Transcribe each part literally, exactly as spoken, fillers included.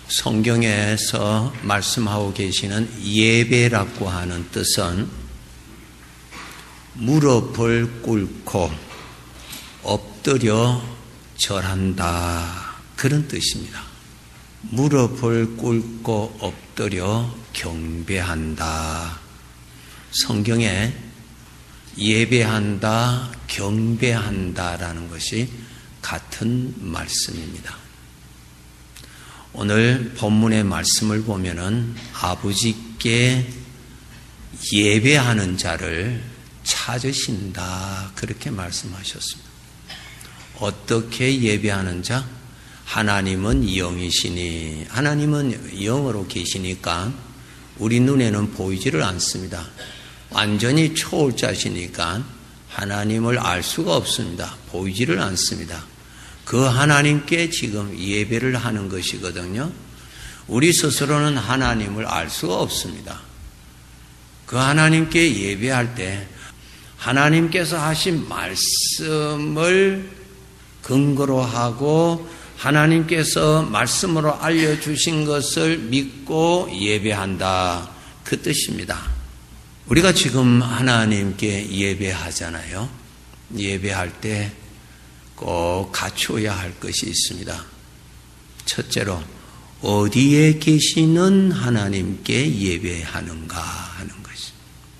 성경에서 말씀하고 계시는 예배라고 하는 뜻은 무릎을 꿇고 엎드려 절한다, 그런 뜻입니다. 무릎을 꿇고 엎드려 경배한다. 성경에 예배한다, 경배한다라는 것이 같은 말씀입니다. 오늘 본문의 말씀을 보면은 아버지께 예배하는 자를 찾으신다, 그렇게 말씀하셨습니다. 어떻게 예배하는 자? 하나님은 영이시니, 하나님은 영으로 계시니까 우리 눈에는 보이지를 않습니다. 완전히 초월자시니까 하나님을 알 수가 없습니다. 보이지를 않습니다. 그 하나님께 지금 예배를 하는 것이거든요. 우리 스스로는 하나님을 알 수가 없습니다. 그 하나님께 예배할 때 하나님께서 하신 말씀을 근거로 하고 하나님께서 말씀으로 알려주신 것을 믿고 예배한다, 그 뜻입니다. 우리가 지금 하나님께 예배하잖아요. 예배할 때 꼭 갖추어야 할 것이 있습니다. 첫째로 어디에 계시는 하나님께 예배하는가 하는 것이.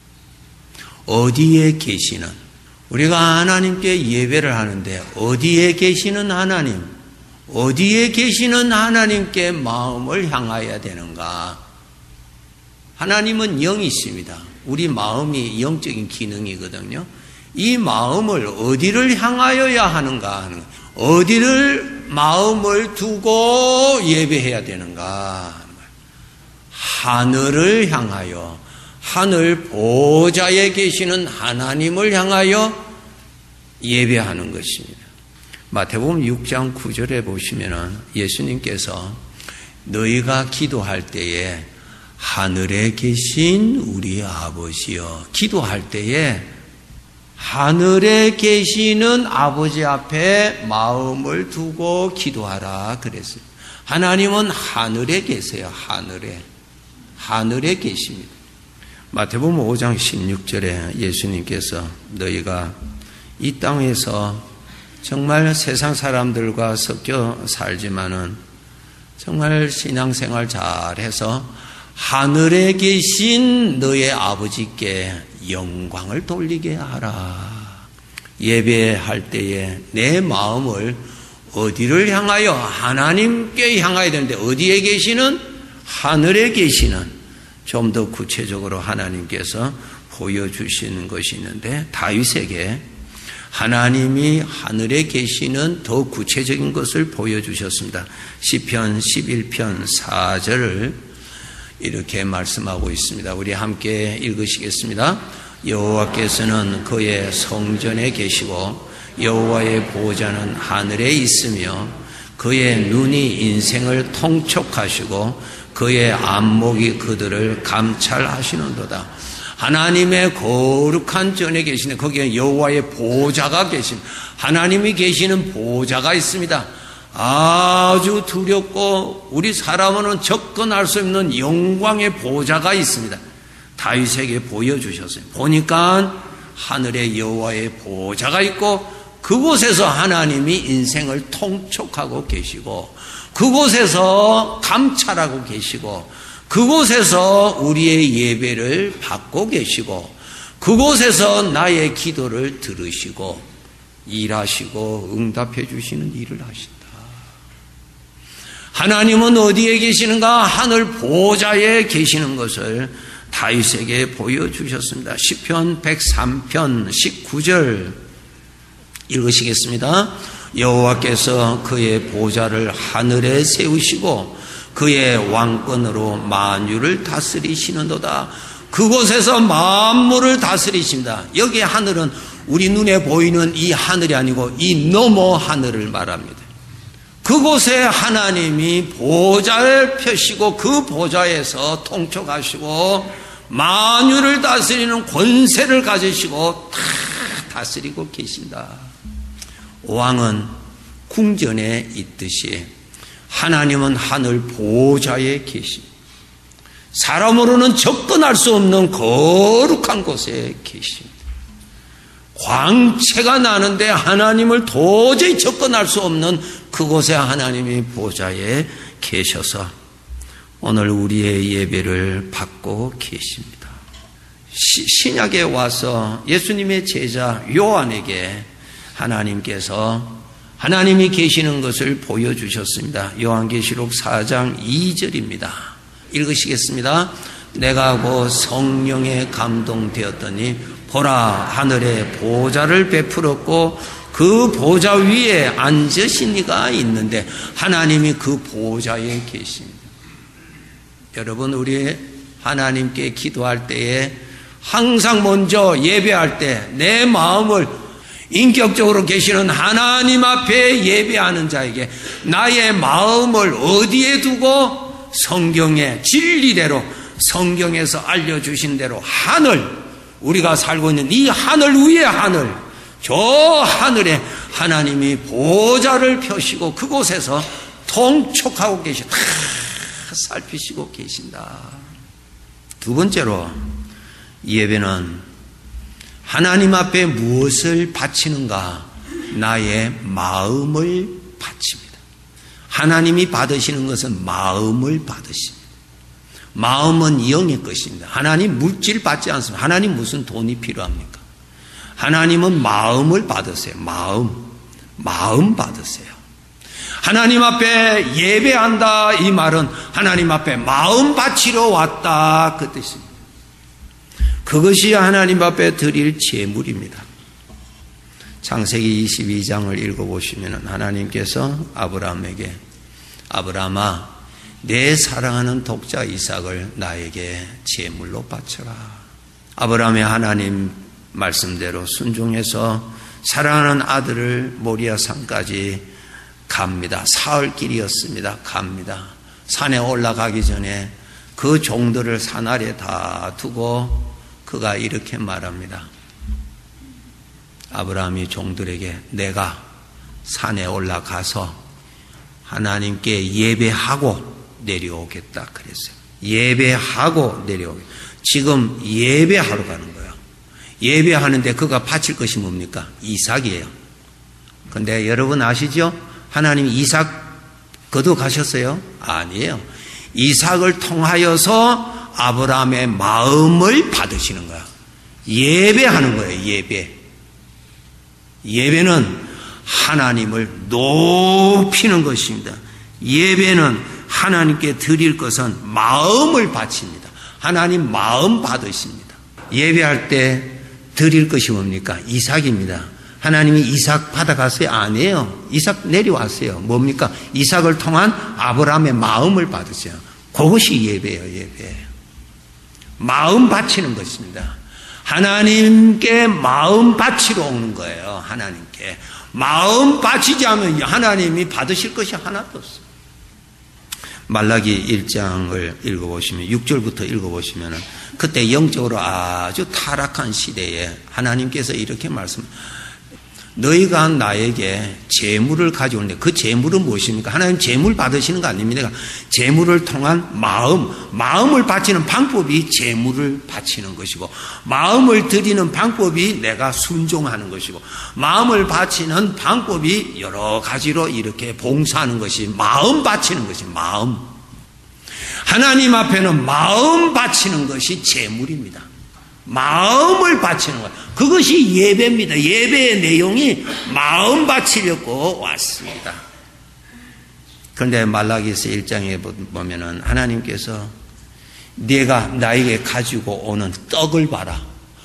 어디에 계시는, 우리가 하나님께 예배를 하는데 어디에 계시는 하나님, 어디에 계시는 하나님께 마음을 향하여야 되는가. 하나님은 영이십니다. 우리 마음이 영적인 기능이거든요. 이 마음을 어디를 향하여야 하는가 하는, 어디를 마음을 두고 예배해야 되는가. 하늘을 향하여, 하늘 보좌에 계시는 하나님을 향하여 예배하는 것입니다. 마태복음 육 장 구 절에 보시면은 예수님께서 너희가 기도할 때에 하늘에 계신 우리 아버지여, 기도할 때에 하늘에 계시는 아버지 앞에 마음을 두고 기도하라 그랬어요. 하나님은 하늘에 계세요. 하늘에. 하늘에 계십니다. 마태복음 오 장 십육 절에 예수님께서 너희가 이 땅에서 정말 세상 사람들과 섞여 살지만은 정말 신앙생활 잘해서 하늘에 계신 너의 아버지께 영광을 돌리게 하라. 예배할 때에 내 마음을 어디를 향하여? 하나님께 향하여야 되는데 어디에 계시는? 하늘에 계시는. 좀 더 구체적으로 하나님께서 보여주시는 것이 있는데 다윗에게 하나님이 하늘에 계시는 더 구체적인 것을 보여주셨습니다. 시편 십일 편 사 절을 이렇게 말씀하고 있습니다. 우리 함께 읽으시겠습니다. 여호와께서는 그의 성전에 계시고 여호와의 보좌는 하늘에 있으며 그의 눈이 인생을 통촉하시고 그의 안목이 그들을 감찰하시는도다. 하나님의 거룩한 전에 계시는, 거기에 여호와의 보좌가 계십니다. 하나님이 계시는 보좌가 있습니다. 아주 두렵고 우리 사람은 접근할 수 없는 영광의 보좌가 있습니다. 다윗에게 보여주셨어요. 보니까 하늘에 여호와의 보좌가 있고 그곳에서 하나님이 인생을 통촉하고 계시고 그곳에서 감찰하고 계시고 그곳에서 우리의 예배를 받고 계시고 그곳에서 나의 기도를 들으시고 일하시고 응답해 주시는 일을 하신다. 하나님은 어디에 계시는가? 하늘 보좌에 계시는 것을 다윗에게 보여주셨습니다. 시편 백삼 편 십구 절 읽으시겠습니다. 여호와께서 그의 보좌를 하늘에 세우시고 그의 왕권으로 만유를 다스리시는도다. 그곳에서 만물을 다스리십니다. 여기 하늘은 우리 눈에 보이는 이 하늘이 아니고 이 너머 하늘을 말합니다. 그곳에 하나님이 보좌를 펴시고 그 보좌에서 통촉하시고 만유를 다스리는 권세를 가지시고 다 다스리고 계신다. 왕은 궁전에 있듯이 하나님은 하늘 보좌에 계십니다. 사람으로는 접근할 수 없는 거룩한 곳에 계십니다. 광채가 나는데 하나님을 도저히 접근할 수 없는 그곳에 하나님이 보좌에 계셔서 오늘 우리의 예배를 받고 계십니다. 시, 신약에 와서 예수님의 제자 요한에게 하나님께서 하나님이 계시는 것을 보여주셨습니다. 요한계시록 사 장 이 절입니다. 읽으시겠습니다. 내가 곧 성령에 감동되었더니 보라 하늘에 보좌를 베풀었고 그 보좌 위에 앉으신 이가 있는데 하나님이 그 보좌에 계십니다. 여러분, 우리 하나님께 기도할 때에 항상 먼저 예배할 때 내 마음을 인격적으로 계시는 하나님 앞에 예배하는 자에게 나의 마음을 어디에 두고 성경의 진리대로 성경에서 알려주신 대로 하늘, 우리가 살고 있는 이 하늘 위의 하늘, 저 하늘에 하나님이 보좌를 펴시고 그곳에서 통촉하고 계시, 다 살피시고 계신다. 두 번째로 예배는 하나님 앞에 무엇을 바치는가? 나의 마음을 바칩니다. 하나님이 받으시는 것은 마음을 받으십니다. 마음은 영의 것입니다. 하나님 물질 받지 않습니다. 하나님 무슨 돈이 필요합니까? 하나님은 마음을 받으세요. 마음, 마음 받으세요. 하나님 앞에 예배한다 이 말은 하나님 앞에 마음 바치러 왔다 그 뜻입니다. 그것이 하나님 앞에 드릴 제물입니다. 창세기 이십이 장을 읽어보시면 하나님께서 아브라함에게 아브라함아 내 사랑하는 독자 이삭을 나에게 제물로 바쳐라. 아브라함의 하나님 말씀대로 순종해서 사랑하는 아들을 모리아 산까지 갑니다. 사흘 길이었습니다. 갑니다. 산에 올라가기 전에 그 종들을 산 아래 다 두고 그가 이렇게 말합니다. 아브라함이 종들에게 내가 산에 올라가서 하나님께 예배하고 내려오겠다 그랬어요. 예배하고 내려오겠다. 지금 예배하러 가는 거예요. 예배하는데 그가 바칠 것이 뭡니까? 이삭이에요. 그런데 여러분 아시죠? 하나님 이삭 거둬가셨어요? 아니에요. 이삭을 통하여서 아브라함의 마음을 받으시는 거야. 예배하는 거예요. 예배. 예배는 하나님을 높이는 것입니다. 예배는 하나님께 드릴 것은 마음을 바칩니다. 하나님 마음 받으십니다. 예배할 때 드릴 것이 뭡니까? 이삭입니다. 하나님이 이삭 받아갔어요? 아니에요. 이삭 내려왔어요. 뭡니까? 이삭을 통한 아브라함의 마음을 받으세요. 그것이 예배예요. 예배. 마음 바치는 것입니다. 하나님께 마음 바치러 오는 거예요. 하나님께. 마음 바치지 않으면 하나님이 받으실 것이 하나도 없어요. 말라기 일 장을 읽어보시면 육 절부터 읽어보시면 그때 영적으로 아주 타락한 시대에 하나님께서 이렇게 말씀 너희가 나에게 재물을 가져오는데 그 재물은 무엇입니까? 하나님 재물 받으시는 거 아닙니다. 재물을 통한 마음, 마음을 바치는 방법이 재물을 바치는 것이고 마음을 드리는 방법이 내가 순종하는 것이고 마음을 바치는 방법이 여러 가지로 이렇게 봉사하는 것이 마음 바치는 것이 마음. 하나님 앞에는 마음 바치는 것이 재물입니다. 마음을 바치는 것. 그것이 예배입니다. 예배의 내용이 마음 바치려고 왔습니다. 그런데 말라기서 일 장에 보면은 하나님께서 네가 나에게 가지고 오는 떡을 봐라.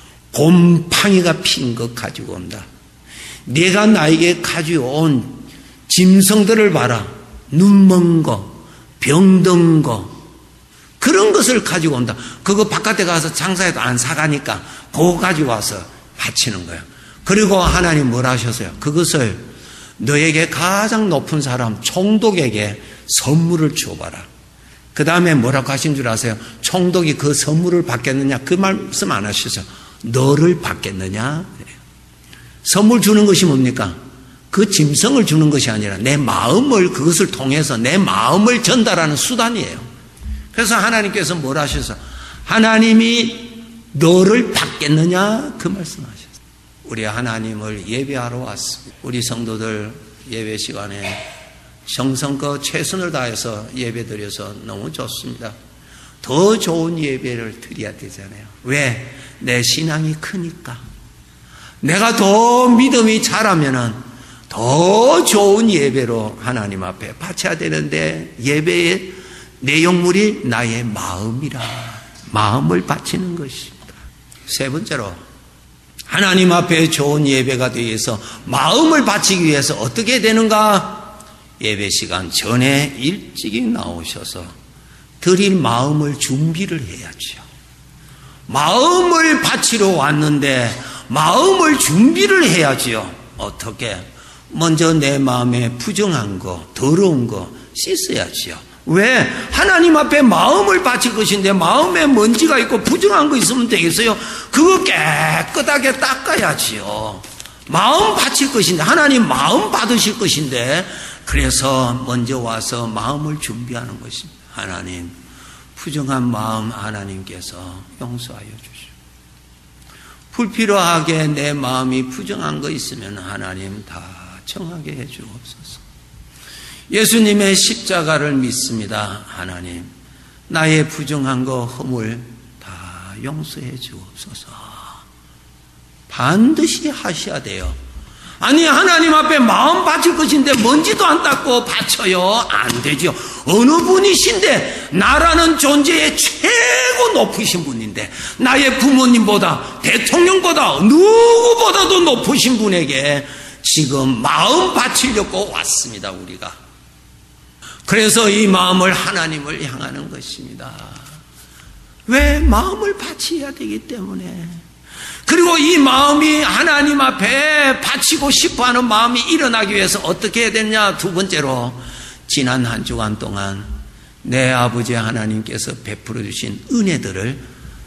곰팡이가 핀 것 가지고 온다. 네가 나에게 가지고 온 짐승들을 봐라. 눈먼 거, 병든 거, 그런 것을 가지고 온다. 그거 바깥에 가서 장사해도 안 사가니까 그거 가지고 와서 바치는 거예요. 그리고 하나님 뭘 하셨어요? 그것을 너에게 가장 높은 사람 총독에게 선물을 줘봐라. 그 다음에 뭐라고 하신 줄 아세요? 총독이 그 선물을 받겠느냐? 그 말씀 안 하셨어요. 너를 받겠느냐? 선물 주는 것이 뭡니까? 그 짐승을 주는 것이 아니라 내 마음을, 그것을 통해서 내 마음을 전달하는 수단이에요. 그래서 하나님께서 뭘 하셔서 하나님이 너를 받겠느냐 그 말씀하셨어요. 우리 하나님을 예배하러 왔습니다. 우리 성도들 예배 시간에 정성껏 최선을 다해서 예배드려서 너무 좋습니다. 더 좋은 예배를 드려야 되잖아요. 왜? 내 신앙이 크니까. 내가 더 믿음이 자라면은 더 좋은 예배로 하나님 앞에 바쳐야 되는데, 예배의 내용물이 나의 마음이라. 마음을 바치는 것입니다. 세 번째로, 하나님 앞에 좋은 예배가 되기 위해서 마음을 바치기 위해서 어떻게 되는가? 예배 시간 전에 일찍이 나오셔서 드릴 마음을 준비를 해야죠. 마음을 바치러 왔는데 마음을 준비를 해야지요. 어떻게? 먼저 내 마음에 부정한 거, 더러운 거 씻어야지요. 왜? 하나님 앞에 마음을 바칠 것인데 마음에 먼지가 있고 부정한 거 있으면 되겠어요? 그거 깨끗하게 닦아야지요. 마음 바칠 것인데, 하나님 마음 받으실 것인데, 그래서 먼저 와서 마음을 준비하는 것입니다. 하나님, 부정한 마음 하나님께서 용서하여 주시오. 불필요하게 내 마음이 부정한 거 있으면 하나님 다 정하게 해 주옵소서. 예수님의 십자가를 믿습니다. 하나님, 나의 부정한 거, 허물 다 용서해 주옵소서. 반드시 하셔야 돼요. 아니, 하나님 앞에 마음 바칠 것인데 먼지도 안 닦고 바쳐요? 안 되죠. 어느 분이신데, 나라는 존재의 최고 높으신 분인데, 나의 부모님보다, 대통령보다, 누구보다도 높으신 분에게 지금 마음 바치려고 왔습니다, 우리가. 그래서 이 마음을 하나님을 향하는 것입니다. 왜? 마음을 바쳐야 되기 때문에. 그리고 이 마음이 하나님 앞에 바치고 싶어하는 마음이 일어나기 위해서 어떻게 해야 되느냐? 두 번째로, 지난 한 주간 동안 내 아버지 하나님께서 베풀어 주신 은혜들을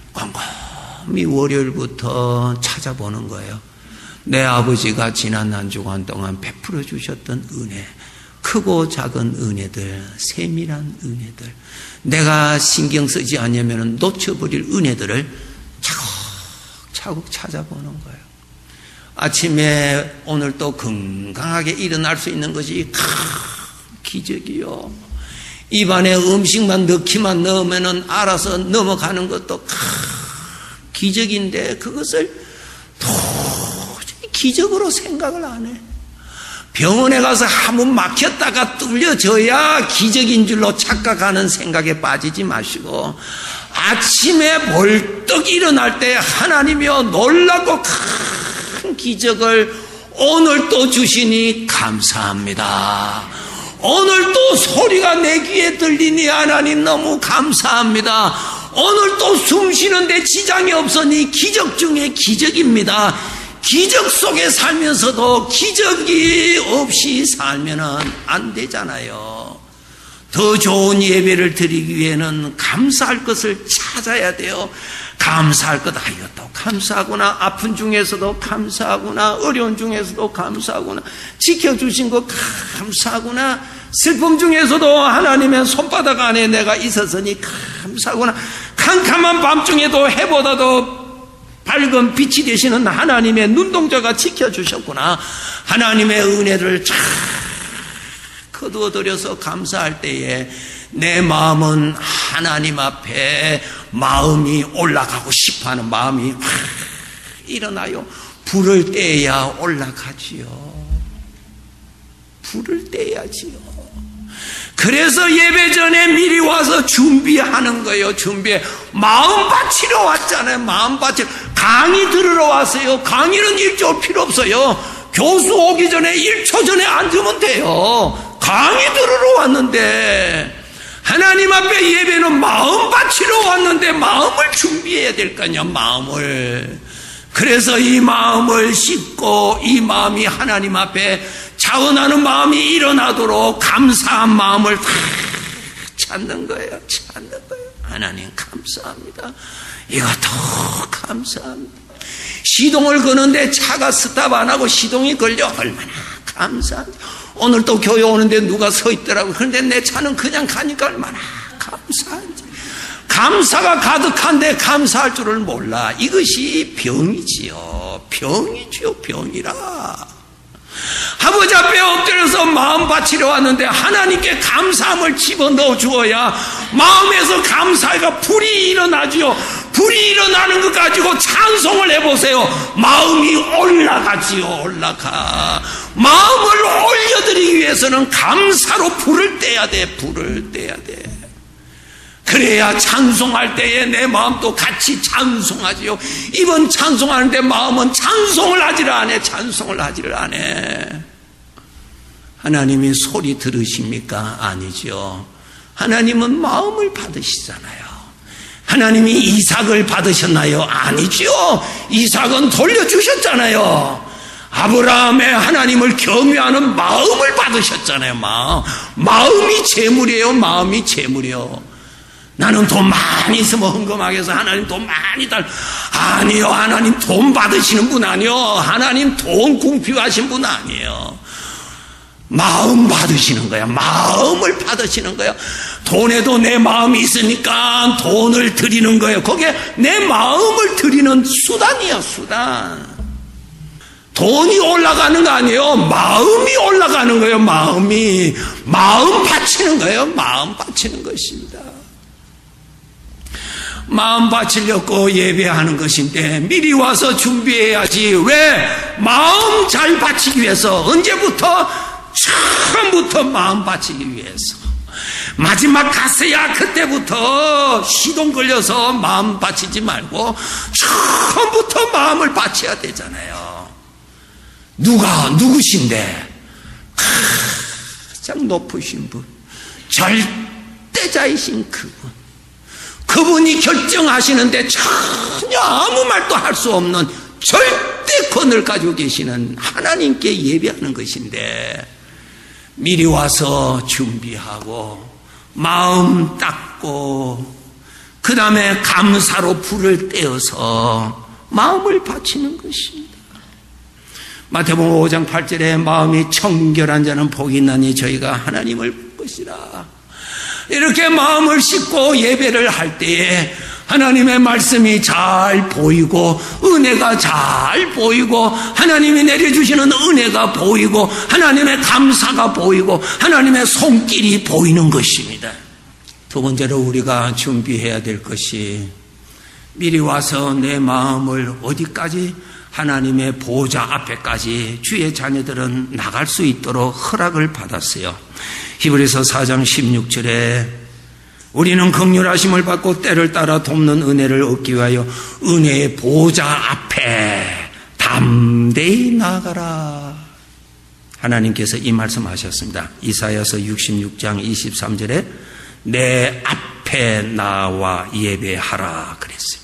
곰곰이 월요일부터 찾아보는 거예요. 내 아버지가 지난 한 주간 동안 베풀어 주셨던 은혜, 크고 작은 은혜들, 세밀한 은혜들, 내가 신경 쓰지 않으면 놓쳐버릴 은혜들을 차곡차곡 찾아보는 거예요. 아침에 오늘 또 건강하게 일어날 수 있는 것이 큰 기적이요. 입안에 음식만 넣기만 넣으면 알아서 넘어가는 것도 큰 기적인데, 그것을 도저히 기적으로 생각을 안 해. 병원에 가서 한번 막혔다가 뚫려져야 기적인 줄로 착각하는 생각에 빠지지 마시고, 아침에 벌떡 일어날 때 하나님이여 놀랍고 큰 기적을 오늘 또 주시니 감사합니다. 오늘 또 소리가 내 귀에 들리니 하나님 너무 감사합니다. 오늘 또 숨 쉬는데 지장이 없으니 기적 중에 기적입니다. 기적 속에 살면서도 기적이 없이 살면 안 되잖아요. 더 좋은 예배를 드리기 위해는 감사할 것을 찾아야 돼요. 감사할 것, 아, 이것도 감사하구나. 아픈 중에서도 감사하구나. 어려운 중에서도 감사하구나. 지켜주신 것 감사하구나. 슬픔 중에서도 하나님의 손바닥 안에 내가 있었으니 감사하구나. 캄캄한 밤중에도 해보다도 밝은 빛이 되시는 하나님의 눈동자가 지켜주셨구나. 하나님의 은혜를 잘 거두어들여서 감사할 때에 내 마음은 하나님 앞에 마음이 올라가고 싶어하는 마음이 일어나요. 불을 떼야 올라가지요. 불을 떼야지요. 그래서 예배 전에 미리 와서 준비하는 거예요. 준비해. 마음 바치러 왔잖아요. 마음 바치러. 강의 들으러 왔어요. 강의는 일조 필요 없어요. 교수 오기 전에 일 초 전에 앉으면 돼요. 강의 들으러 왔는데, 하나님 앞에 예배는 마음 바치러 왔는데 마음을 준비해야 될 거 아니야. 마음을. 그래서 이 마음을 씻고 이 마음이 하나님 앞에 자원하는 마음이 일어나도록 감사한 마음을 다 찾는 거예요. 찾는 거예요. 하나님 감사합니다. 이것도 감사합니다. 시동을 거는데 차가 스탑 안 하고 시동이 걸려. 얼마나 감사하지. 오늘 또 교회 오는데 누가 서 있더라고. 그런데 내 차는 그냥 가니까 얼마나 감사한지. 감사가 가득한데 감사할 줄을 몰라. 이것이 병이지요. 병이지요. 병이라. 아버지 앞에 엎드려서 마음 바치려 왔는데 하나님께 감사함을 집어넣어 주어야 마음에서 감사가 불이 일어나지요. 불이 일어나는 것 가지고 찬송을 해보세요. 마음이 올라가지요. 올라가. 마음을 올려드리기 위해서는 감사로 불을 떼야 돼. 불을 떼야 돼. 그래야 찬송할 때에 내 마음도 같이 찬송하지요. 이번 찬송하는데 마음은 찬송을 하지를 않아. 찬송을 하지를 않아. 하나님이 소리 들으십니까? 아니죠. 하나님은 마음을 받으시잖아요. 하나님이 이삭을 받으셨나요? 아니죠. 이삭은 돌려주셨잖아요. 아브라함의 하나님을 경외하는 마음을 받으셨잖아요. 마음. 마음이 재물이에요. 마음이 재물이요. 나는 돈 많이 있으면 헌금하게 해서 하나님 돈 많이 달. 아니요. 하나님 돈 받으시는 분 아니요. 하나님 돈 궁핍하신 분 아니에요. 마음 받으시는 거야. 마음을 받으시는 거야. 돈에도 내 마음이 있으니까 돈을 드리는 거예요. 그게 내 마음을 드리는 수단이야. 수단. 돈이 올라가는 거 아니에요. 마음이 올라가는 거예요. 마음이. 마음 바치는 거예요. 마음 바치는 것입니다. 마음 바치려고 예배하는 것인데 미리 와서 준비해야지. 왜? 마음 잘 바치기 위해서. 언제부터? 처음부터 마음 바치기 위해서. 마지막 갔어야 그때부터 시동 걸려서 마음 바치지 말고 처음부터 마음을 바쳐야 되잖아요. 누가 누구신데? 가장 높으신 분, 절대자이신 그분. 그분이 결정하시는데 전혀 아무 말도 할 수 없는 절대권을 가지고 계시는 하나님께 예배하는 것인데 미리 와서 준비하고 마음 닦고 그 다음에 감사로 불을 떼어서 마음을 바치는 것입니다. 마태복음 오 장 팔 절에 마음이 청결한 자는 복이 있나니 저희가 하나님을 보시라. 이렇게 마음을 씻고 예배를 할 때에 하나님의 말씀이 잘 보이고 은혜가 잘 보이고 하나님이 내려주시는 은혜가 보이고 하나님의 감사가 보이고 하나님의 손길이 보이는 것입니다. 두 번째로 우리가 준비해야 될 것이 미리 와서 내 마음을 어디까지? 하나님의 보좌 앞에까지 주의 자녀들은 나갈 수 있도록 허락을 받았어요. 히브리서 사 장 십육 절에 우리는 긍휼하심을 받고 때를 따라 돕는 은혜를 얻기 위하여 은혜의 보좌 앞에 담대히 나아가라. 하나님께서 이 말씀하셨습니다. 이사야서 육십육 장 이십삼 절에 내 앞에 나와 예배하라 그랬어요.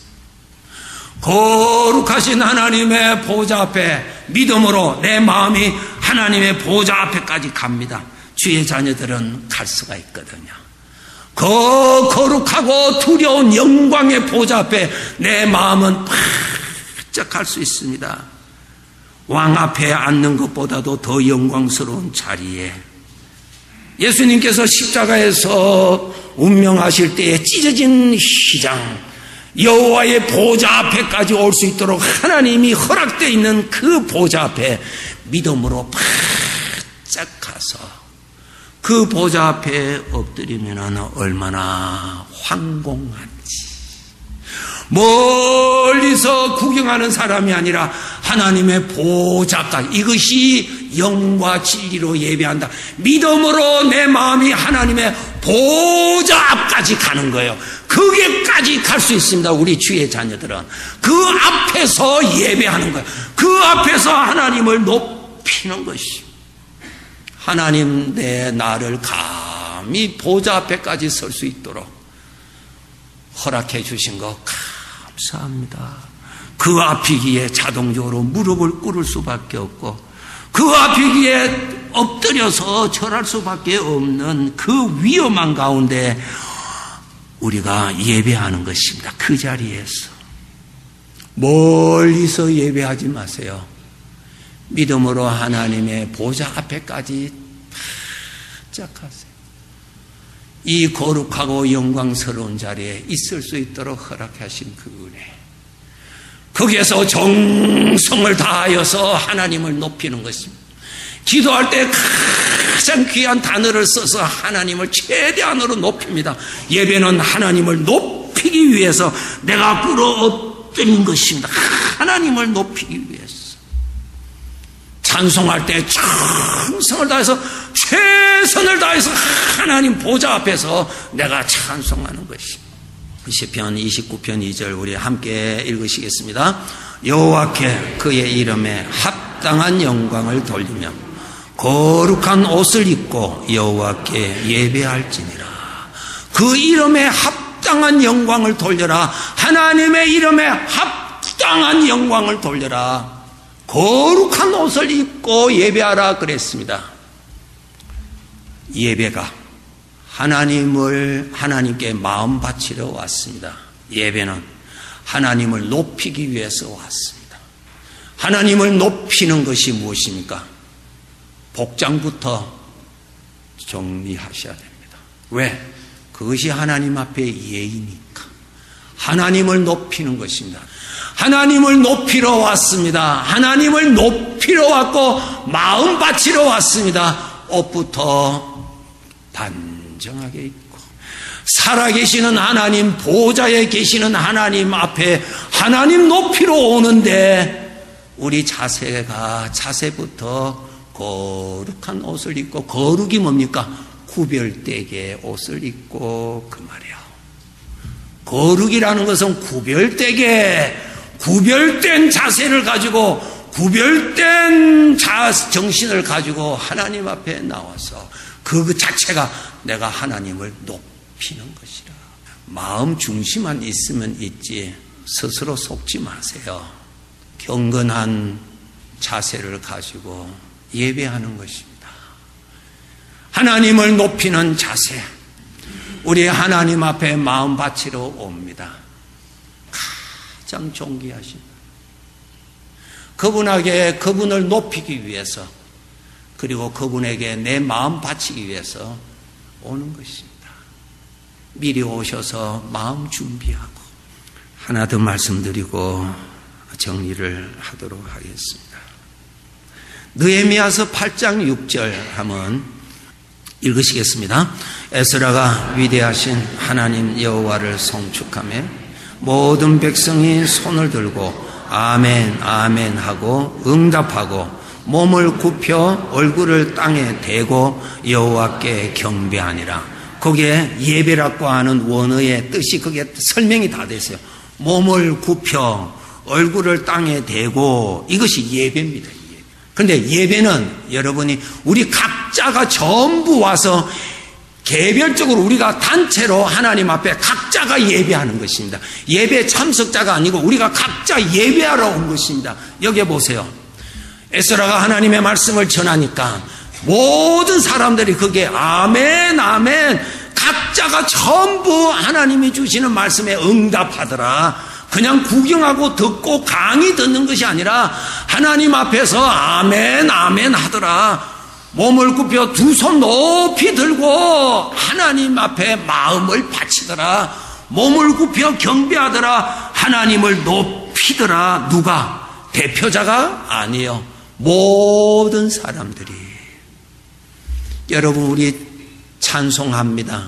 거룩하신 하나님의 보좌 앞에 믿음으로 내 마음이 하나님의 보좌 앞에까지 갑니다. 주의 자녀들은 갈 수가 있거든요. 그 거룩하고 두려운 영광의 보좌 앞에 내 마음은 바짝 갈 수 있습니다. 왕 앞에 앉는 것보다도 더 영광스러운 자리에 예수님께서 십자가에서 운명하실 때에 찢어진 휘장 여호와의 보좌 앞에까지 올 수 있도록 하나님이 허락되어 있는 그 보좌 앞에 믿음으로 바짝 가서 그 보좌 앞에 엎드리면 얼마나 황공한지. 멀리서 구경하는 사람이 아니라 하나님의 보좌까지. 이것이 영과 진리로 예배한다. 믿음으로 내 마음이 하나님의 보좌 앞까지 가는 거예요. 거기까지 갈 수 있습니다. 우리 주의 자녀들은 그 앞에서 예배하는 거예요. 그 앞에서 하나님을 높이는 것이. 하나님 내 나를 감히 보좌 앞에까지 설 수 있도록 허락해 주신 거 감사합니다. 그 앞이기에 자동적으로 무릎을 꿇을 수밖에 없고 그 앞이기에 엎드려서 절할 수밖에 없는 그 위험한 가운데 우리가 예배하는 것입니다. 그 자리에서 멀리서 예배하지 마세요. 믿음으로 하나님의 보좌 앞에까지 바짝하세요. 이 거룩하고 영광스러운 자리에 있을 수 있도록 허락하신 그 은혜, 거기에서 정성을 다하여서 하나님을 높이는 것입니다. 기도할 때 가장 귀한 단어를 써서 하나님을 최대한으로 높입니다. 예배는 하나님을 높이기 위해서 내가 끌어들인 것입니다. 하나님을 높이기 위해서. 찬송할 때 정성을 다해서 최선을 다해서 하나님 보좌 앞에서 내가 찬송하는 것입니다. 시편 이십구 편 이 절 우리 함께 읽으시겠습니다. 여호와께 그의 이름에 합당한 영광을 돌리며 거룩한 옷을 입고 여호와께 예배할지니라. 그 이름에 합당한 영광을 돌려라. 하나님의 이름에 합당한 영광을 돌려라. 거룩한 옷을 입고 예배하라 그랬습니다. 예배가 하나님을 하나님께 마음 바치러 왔습니다. 예배는 하나님을 높이기 위해서 왔습니다. 하나님을 높이는 것이 무엇입니까? 복장부터 정리하셔야 됩니다. 왜? 그것이 하나님 앞에 예의니까. 하나님을 높이는 것입니다. 하나님을 높이러 왔습니다. 하나님을 높이러 왔고 마음 바치러 왔습니다. 옷부터 단정하게 입고 살아계시는 하나님, 보좌에 계시는 하나님 앞에 하나님 높이러 오는데 우리 자세가 자세부터 거룩한 옷을 입고, 거룩이 뭡니까? 구별되게 옷을 입고 그 말이에요. 거룩이라는 것은 구별되게, 구별된 자세를 가지고, 구별된 자, 정신을 가지고 하나님 앞에 나와서 그 자체가 내가 하나님을 높이는 것이라. 마음 중심만 있으면 있지 스스로 속지 마세요. 경건한 자세를 가지고 예배하는 것입니다. 하나님을 높이는 자세, 우리 하나님 앞에 마음 바치러 옵니다. 가장 존귀하신 그분에게, 그분을 높이기 위해서, 그리고 그분에게 내 마음 바치기 위해서 오는 것입니다. 미리 오셔서 마음 준비하고. 하나 더 말씀드리고 정리를 하도록 하겠습니다. 느헤미야서 팔 장 육 절 한번 읽으시겠습니다. 에스라가 위대하신 하나님 여호와를 송축하며 모든 백성이 손을 들고 아멘 아멘 하고 응답하고 몸을 굽혀 얼굴을 땅에 대고 여호와께 경배하니라. 거기에 예배라고 하는 원어의 뜻이 그게 설명이 다 됐어요. 몸을 굽혀 얼굴을 땅에 대고, 이것이 예배입니다. 그런데 예배는 여러분이 우리 각자가 전부 와서 개별적으로 우리가 단체로 하나님 앞에 각자가 예배하는 것입니다. 예배 참석자가 아니고 우리가 각자 예배하러 온 것입니다. 여기 보세요. 에스라가 하나님의 말씀을 전하니까 모든 사람들이 그게 아멘 아멘, 각자가 전부 하나님이 주시는 말씀에 응답하더라. 그냥 구경하고 듣고 강의 듣는 것이 아니라 하나님 앞에서 아멘 아멘 하더라. 몸을 굽혀 두 손 높이 들고 하나님 앞에 마음을 바치더라. 몸을 굽혀 경배하더라. 하나님을 높이더라. 누가? 대표자가 아니에요. 모든 사람들이. 여러분, 우리 찬송합니다.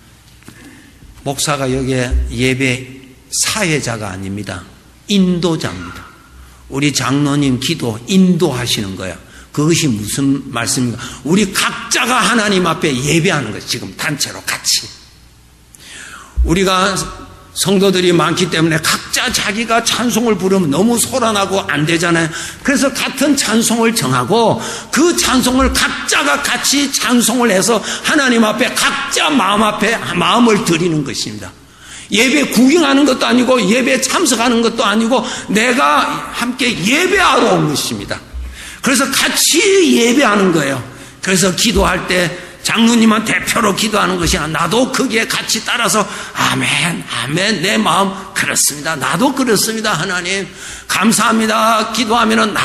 목사가 여기에 예배 사회자가 아닙니다. 인도자입니다. 우리 장로님 기도 인도하시는 거야. 그것이 무슨 말씀입니까? 우리 각자가 하나님 앞에 예배하는 거예요. 지금 단체로 같이. 우리가 성도들이 많기 때문에 각자 자기가 찬송을 부르면 너무 소란하고 안 되잖아요. 그래서 같은 찬송을 정하고 그 찬송을 각자가 같이 찬송을 해서 하나님 앞에 각자 마음 앞에 마음을 드리는 것입니다. 예배 구경하는 것도 아니고 예배 참석하는 것도 아니고 내가 함께 예배하러 온 것입니다. 그래서 같이 예배하는 거예요. 그래서 기도할 때 장로님은 대표로 기도하는 것이 아니라 나도 거기에 같이 따라서 아멘 아멘, 내 마음 그렇습니다. 나도 그렇습니다. 하나님 감사합니다. 기도하면은 나도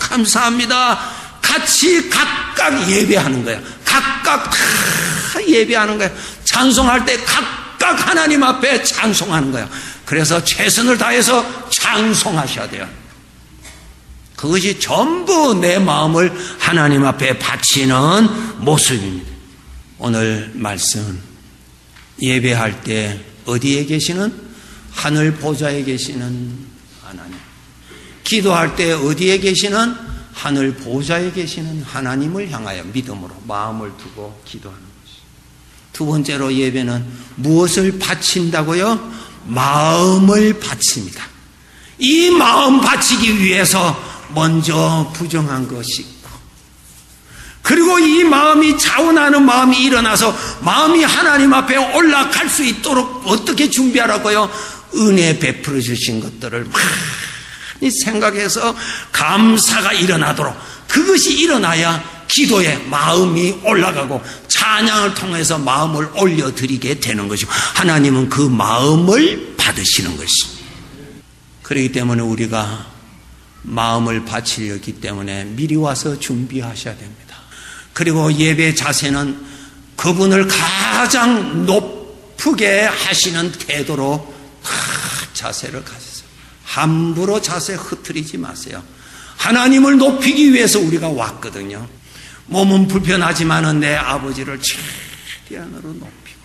감사합니다. 같이 각각 예배하는 거야. 각각 다 예배하는 거야. 찬송할 때 각각 하나님 앞에 찬송하는 거야. 그래서 최선을 다해서 찬송하셔야 돼요. 그것이 전부 내 마음을 하나님 앞에 바치는 모습입니다. 오늘 말씀 예배할 때 어디에 계시는? 하늘 보좌에 계시는 하나님. 기도할 때 어디에 계시는? 하늘 보좌에 계시는 하나님을 향하여 믿음으로 마음을 두고 기도하는 것이죠. 두 번째로 예배는 무엇을 바친다고요? 마음을 바칩니다. 이 마음 바치기 위해서 먼저 부정한 것이 있고, 그리고 이 마음이 자원하는 마음이 일어나서 마음이 하나님 앞에 올라갈 수 있도록 어떻게 준비하라고요? 은혜 베풀어 주신 것들을 많이 생각해서 감사가 일어나도록, 그것이 일어나야 기도에 마음이 올라가고 찬양을 통해서 마음을 올려드리게 되는 것이고, 하나님은 그 마음을 받으시는 것입니다. 그렇기 때문에 우리가 마음을 바치려기 때문에 미리 와서 준비하셔야 됩니다. 그리고 예배 자세는 그분을 가장 높게 하시는 태도로 자세를 가지세요. 함부로 자세 흐트리지 마세요. 하나님을 높이기 위해서 우리가 왔거든요. 몸은 불편하지만 내 아버지를 최대한으로 높이고.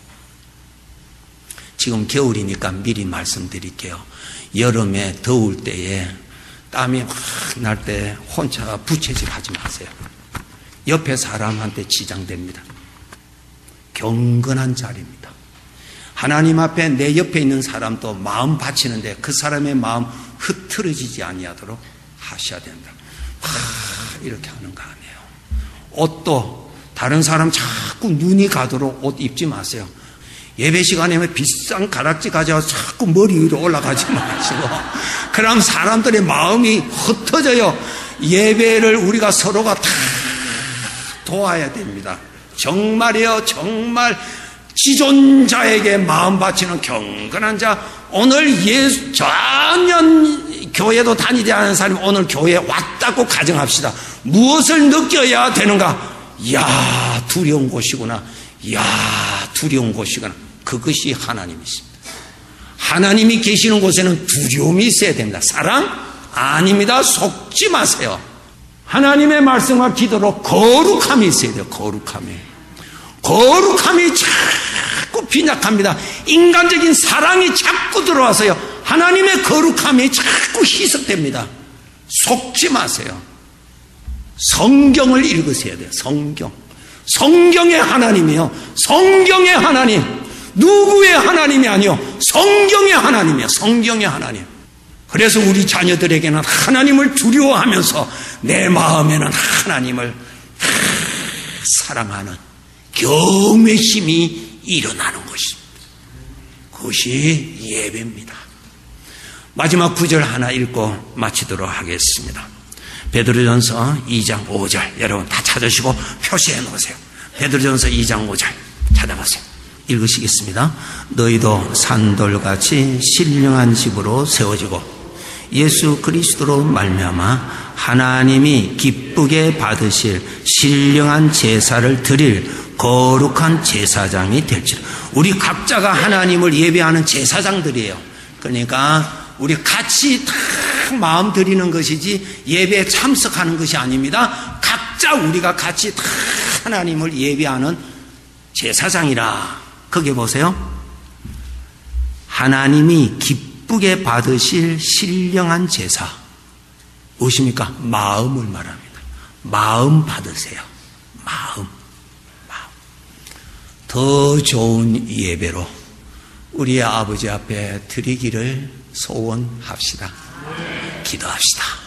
지금 겨울이니까 미리 말씀드릴게요. 여름에 더울 때에 땀이 확 날 때 혼자 부채질 하지 마세요. 옆에 사람한테 지장됩니다. 경건한 자리입니다. 하나님 앞에 내 옆에 있는 사람도 마음 바치는데 그 사람의 마음 흐트러지지 아니하도록 하셔야 된다. 이렇게 하는 거 아니에요. 옷도 다른 사람 자꾸 눈이 가도록 옷 입지 마세요. 예배 시간에 비싼 가락지 가져와서 자꾸 머리 위로 올라가지 마시고, 그럼 사람들의 마음이 흩어져요. 예배를 우리가 서로가 다 도와야 됩니다. 정말이요, 정말 지존자에게 마음 바치는 경건한 자. 오늘 예수 전혀 교회도 다니지 않은 사람이 오늘 교회에 왔다고 가정합시다. 무엇을 느껴야 되는가? 이야, 두려운 곳이구나. 이야, 두려운 곳이구나. 그것이 하나님이십니다. 하나님이 계시는 곳에는 두려움이 있어야 됩니다. 사랑? 아닙니다. 속지 마세요. 하나님의 말씀과 기도로 거룩함이 있어야 돼요. 거룩함이. 거룩함이 자꾸 빈약합니다. 인간적인 사랑이 자꾸 들어와서요, 하나님의 거룩함이 자꾸 희석됩니다. 속지 마세요. 성경을 읽으셔야 돼요. 성경. 성경의 하나님이요. 성경의 하나님. 누구의 하나님이 아니요. 성경의 하나님이요. 성경의 하나님. 그래서 우리 자녀들에게는 하나님을 두려워하면서 내 마음에는 하나님을 사랑하는 경외심이 일어나는 것입니다. 그것이 예배입니다. 마지막 구절 하나 읽고 마치도록 하겠습니다. 베드로전서 이 장 오 절, 여러분 다 찾으시고 표시해 놓으세요. 베드로전서 이 장 오 절 찾아보세요. 읽으시겠습니다. 너희도 산돌같이 신령한 집으로 세워지고 예수 그리스도로 말미암아 하나님이 기쁘게 받으실 신령한 제사를 드릴 거룩한 제사장이 될지라. 우리 각자가 하나님을 예배하는 제사장들이에요. 그러니까 우리 같이 다 마음 드리는 것이지 예배에 참석하는 것이 아닙니다. 각자 우리가 같이 다 하나님을 예배하는 제사장이라. 거기 보세요. 하나님이 기쁘게 받으실 신령한 제사. 무엇입니까? 마음을 말합니다. 마음 받으세요. 마음. 마음. 더 좋은 예배로 우리의 아버지 앞에 드리기를 소원합시다. 기도합시다.